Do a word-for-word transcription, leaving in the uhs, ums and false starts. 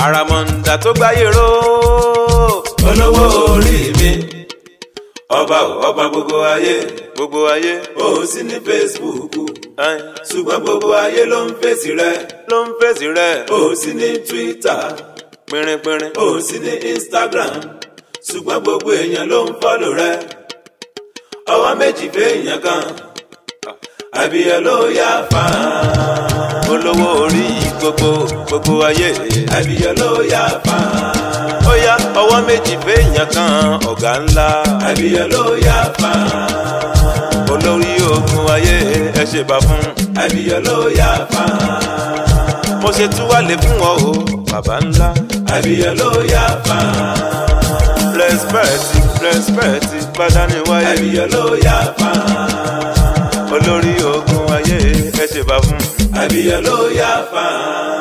àràmọ̀ǹdà tó gbáyé ró olówó orí mi ọba ò ọba gbogbo ayé gbogbo ayé ó sì ní Facebook ṣùgbọ́n gbogbo ayé ló ń fèsì rẹ ló ń fèsì rẹ ó sì ní Twitter pínrínpínrín ó sì ní Instagram ṣùgbọ́n gbogbo èèyàn ló ń fọ́lò rẹ ọwọ́ méjì fèèyàn kan àbíyẹ ló yá fa olówó orí gbogbo gbogbo ayé àbíyẹ ló yá fa ó yá ọwọ́ méjì fèèyàn kan ọ̀gá ńlá àbíyẹ ló yá fa olórí ogun ayé ẹ ṣe bá fún àbíyẹ ló yá fa mo ṣe túwálé fún ọ o bàbá ńlá àbíyẹ ló yá fa respect respect gbádání wáyé àbíyẹ ló yá fa olórí ogun ayé ẹ ṣe bá fún àbíyẹ ló yá fa.